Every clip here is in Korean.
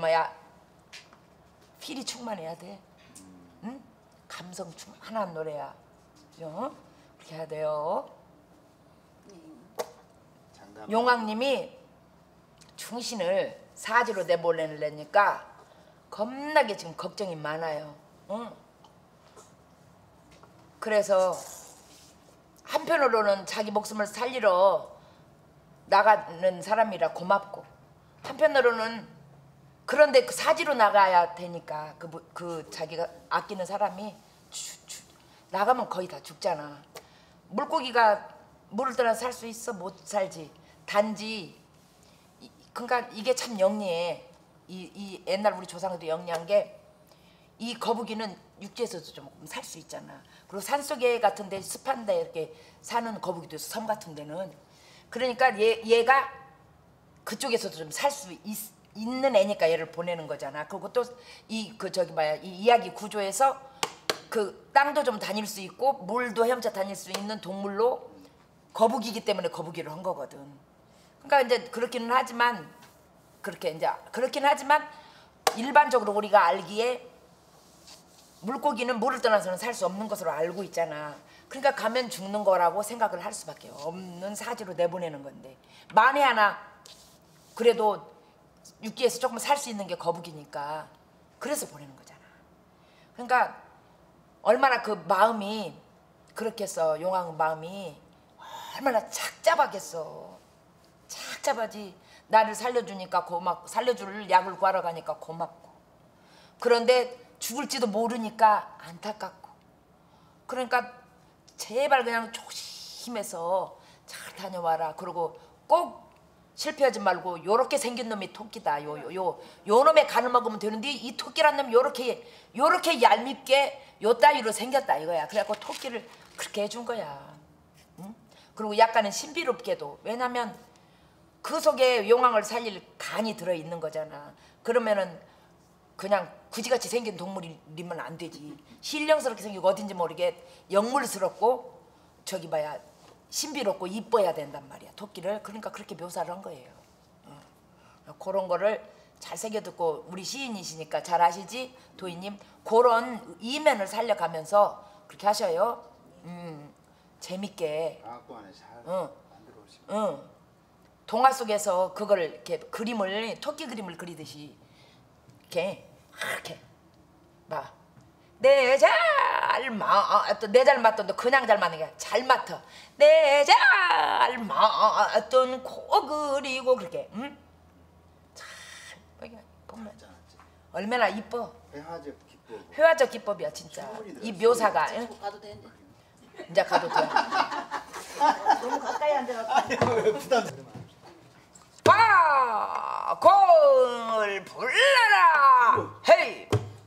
뭐야 필이 충만해야 돼. 응? 감성 충만한 노래야. 그죠? 그렇게 해야 돼요. 용왕님이 충신을 사지로 내보내려니까 겁나게 지금 걱정이 많아요. 응? 그래서 한편으로는 자기 목숨을 살리러 나가는 사람이라 고맙고, 한편으로는 그런데 그 사지로 나가야 되니까 그 자기가 아끼는 사람이 나가면 거의 다 죽잖아. 물고기가 물을 떠나 살 수 있어? 못 살지. 단지 그러니까 이게 참 영리해. 이 옛날 우리 조상들도 영리한 게, 이 거북이는 육지에서도 좀 살 수 있잖아. 그리고 산속에 같은 데 습한 데 이렇게 사는 거북이도 있어, 섬 같은 데는. 그러니까 얘가 그쪽에서도 좀 살 수 있는 애니까 얘를 보내는 거잖아. 그리고 또 이 이야기 구조에서 그 땅도 좀 다닐 수 있고 물도 헤엄쳐 다닐 수 있는 동물로 거북이기 때문에 거북이를 한 거거든. 그러니까 이제 그렇긴 하지만 일반적으로 우리가 알기에 물고기는 물을 떠나서는 살 수 없는 것으로 알고 있잖아. 그러니까 가면 죽는 거라고 생각을 할 수밖에 없는 사지로 내보내는 건데, 만에 하나 그래도 육지에서 조금 살 수 있는 게 거북이니까 그래서 보내는 거잖아. 그러니까 얼마나 그 마음이 그렇겠어. 용왕 마음이 얼마나 착잡하겠어. 착잡하지. 나를 살려주니까 고맙고, 살려줄 약을 구하러 가니까 고맙고, 그런데 죽을지도 모르니까 안타깝고. 그러니까 제발 그냥 조심해서 잘 다녀와라. 그리고 꼭 실패하지 말고, 요렇게 생긴 놈이 토끼다. 요 놈의 간을 먹으면 되는데 이 토끼란 놈이 요렇게 얄밉게 요 따위로 생겼다 이거야. 그래갖고 토끼를 그렇게 해준 거야. 응? 그리고 약간은 신비롭게도, 왜냐면 그 속에 용왕을 살릴 간이 들어있는 거잖아. 그러면은 그냥 그지같이 생긴 동물이면 안 되지. 신령스럽게 생기고 어딘지 모르게 영물스럽고 신비롭고 이뻐야 된단 말이야, 토끼를. 그러니까 그렇게 묘사를 한 거예요. 그런 거를 잘 새겨듣고, 우리 시인이시니까 잘 아시지, 도희님? 그런 이면을 살려가면서 그렇게 하셔요. 재밌게. 동화 속에서 그걸 이렇게 토끼 그림을 그리듯이 이렇게 막 내 잘 맞던 그냥 잘 맞는 게 잘 맡아. 내 잘 맞던 코 그리고 그렇게 잘 보면 얼마나 이뻐. 회화적 기법이야 진짜. 이 묘사가. 가도 되는데. 이제 가도 돼. 너무 가까이 앉아갖고. 부담스러워. 공을 불러라. 헤이.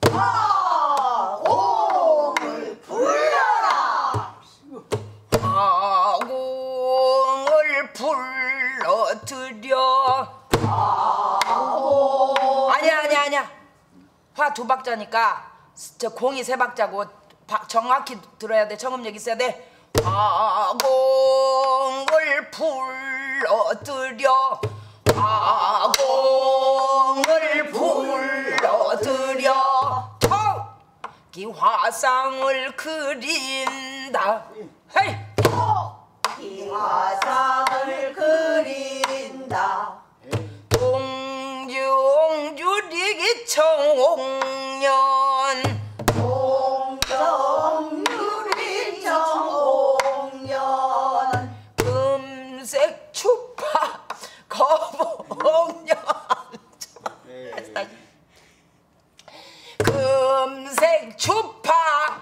공을 불러라. 공을 불러드려. 아니야. 화 두 박자니까 저 공이 세 박자고 정확히 들어야 돼. 정음력 있어야 돼. 공을 불러드려. 공을 불러드려. 토끼 화상을 그린다. 헤이. 토끼 화상을 그린다. 공중유리기 청옥년. 공정유리 청옥년. 금색 추파 거북년. 금색 추파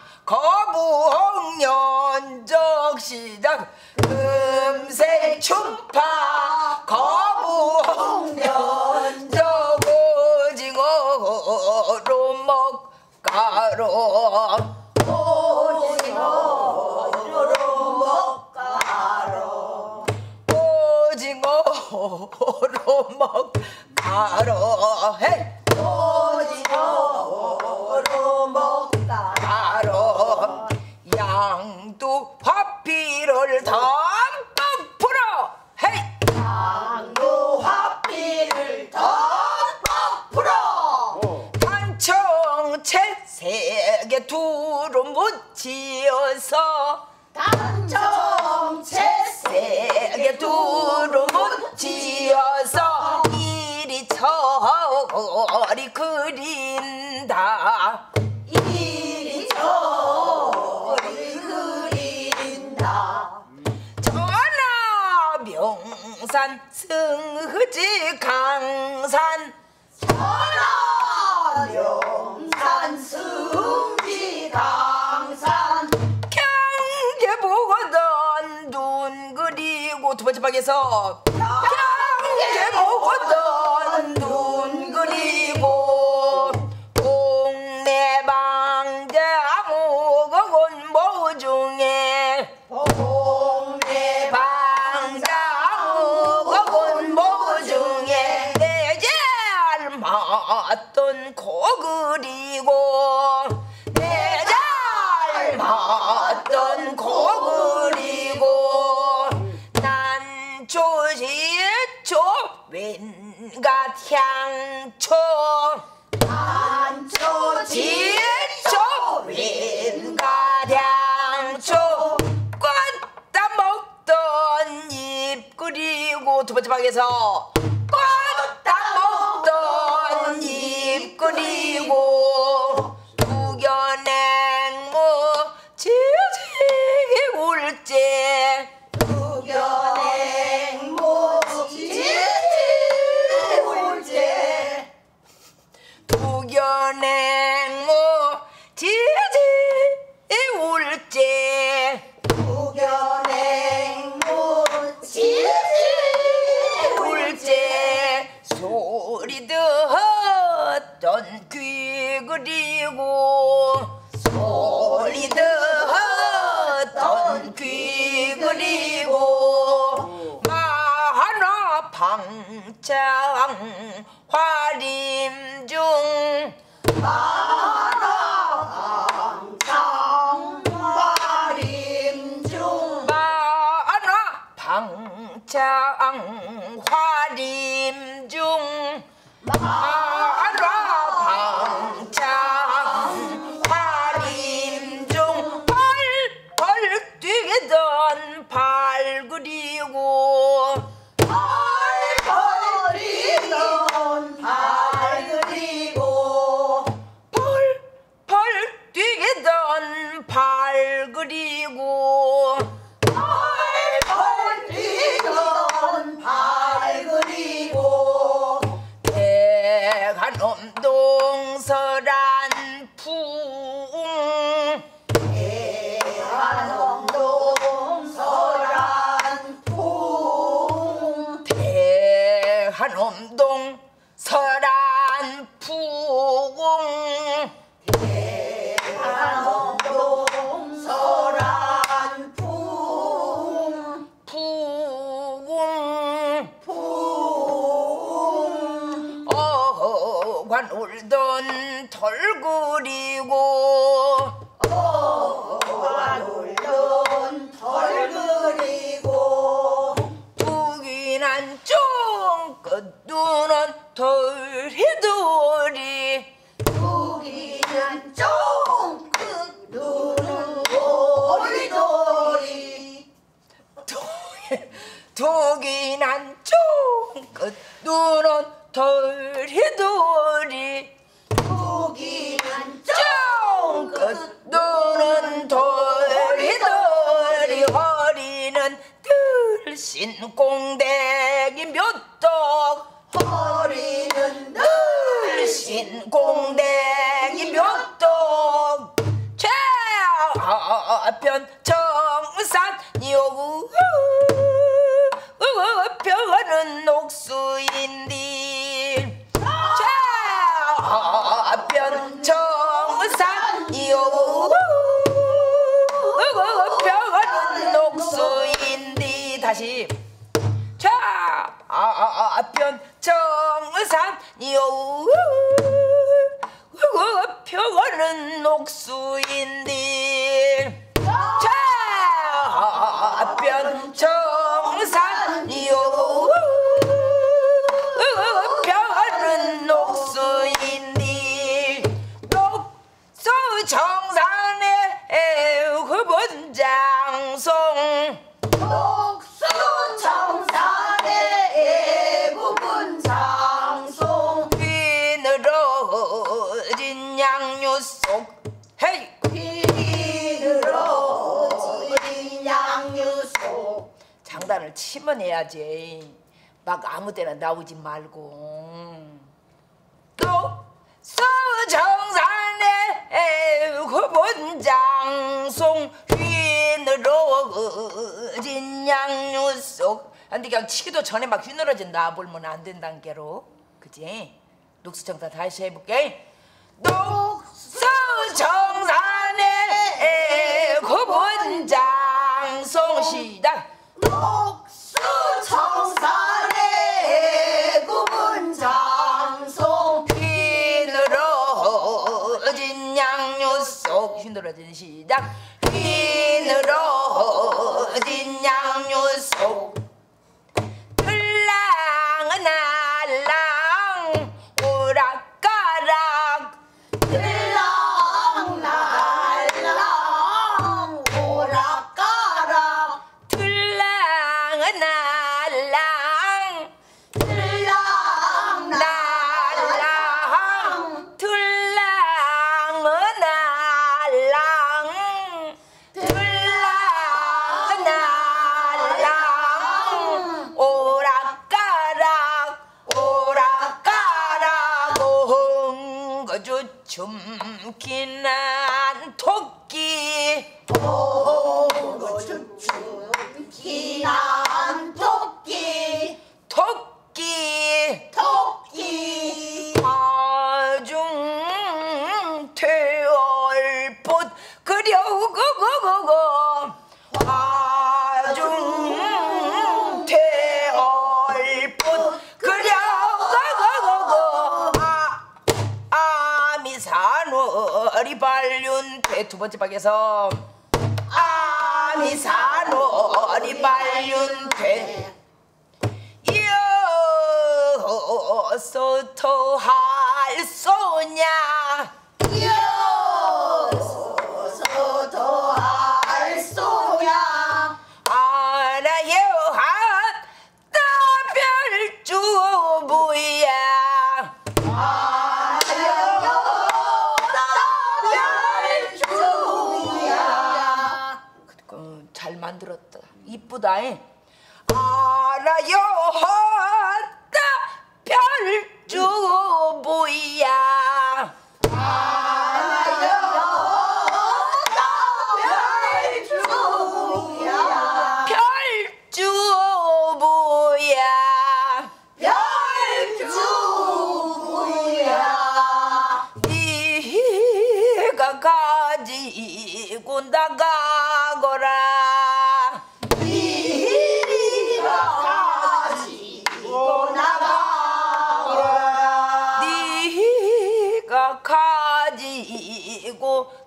거북년 적시작. 금색 추파 거북년 적 오징어로 먹가로. 오징어로 먹가로. 오징어로 먹가로. 헤이. 오징어로 먹가로. 양도 화피를 덤뿍 풀어. 헤이. 양도 화피를 덤뿍 풀어. 묻지어서 단정체세 두루 묻지어서 이리 저리 그린다. 이리 저리 그린다. 전하 명산 승지 강산 전하 명산 승지 강산 경계 보거든 눈 그리고 두 번째 방에서 경계 보거든 눈 그리고 동네방자무거군 모중에 방자무거군 모중에 내 닮았던 코 그리고 내 닮았던 코 그리고 난 조시초 왠가 향초 단초 지초 왠가 향초 꽂다 먹던 입 그리고 두 번째 방에서 꽂다 먹던 입 그리고 무견행무 지지기 울제 무견행무 지지 울제 무견행무 지지 울제 무견행무 지지 울제 소리 듣던 귀 그리고 소리 듣던 귀 그리고 만화 방창 화림 중 방창화림 중 만화 방창 화림 중 만화 방창 화림 중 펄펄 뛰던 발 그리고 벌벌이던 발 그리고 펄펄 뛰던 발 그리고 벌벌이던 발 그리고 대간놈 동서란 풍 대한엄동 서란풍 대한엄동 서란 풍 대한엄동 서란풍 풍 풍 어관 울던 털 그리고 놀던 덜 그리고 두기난 쫑긋 누는 덜히돌이 두기는 쫑긋 누는 도리도리 두기난 쫑긋 누는 덜히돌이 두기는 쫑긋 누는 덜히돌이 허리는 들신 공대기 몇떡 허리는 들신 공대기 몇떡 최편 정산 요구 편은 녹수인디 최편 정산 요구 편은 녹수인디 다시 좌편 정산 요구 표는 녹수인디 좌편 정산 요구 표는 녹수인디 녹수 정산에 본장송 독수 청산의 애국은 장송 비늘어진 양유 속 헤이 비늘어진 양유 속 장단을 치면 해야지 막 아무 때나 나오지 말고 또 수정산에 그 본장송 휘늘어진 양유 속 근데 그냥 치기도 전에 막 휘늘어진 나불면 안 된단 게로 그지? 녹수정사 다시 해볼게 녹수정산에 그 본장송 시작 독수 청산의 애국은 장송 휘늘어진 양유 속 휘늘어진 시작 휘늘어진 양유 속 들랑은 날랑 오락가락 들랑날랑 오락가락 들랑은 날랑 들랑날랑 들랑은 날랑 들랑은 날랑 오락가락 오락가락 엉거주 춤기난 토끼 기난 토끼 토끼 토끼 화중 퇴얼꽃 그려고고고고 화중 퇴얼꽃 그려고고고 아미산월이 발륜퇴 두 번째 박에서 아미산월이 발륜퇴 여서터 할 소냐 여서도 할 소야 알아요 따별주부야 별주야 잘 만들었다 이쁘다 알아요 따별주부야 별주야 별주부야 별주야 네가 가지고 나가거라 네가 가지고 나가거라 네가 가지고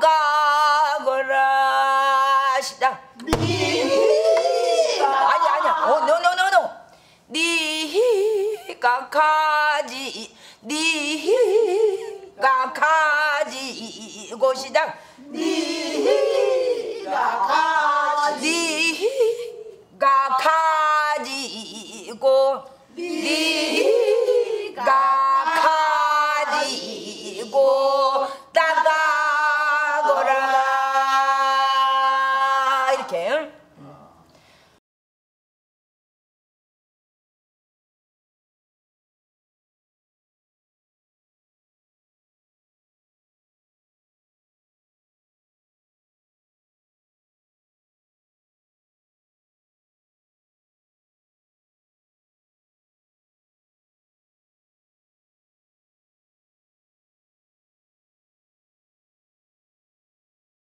나가거라 시작 네가 아니야 노 네가 가지고 시작 네가 네가 가지고 네가 가지고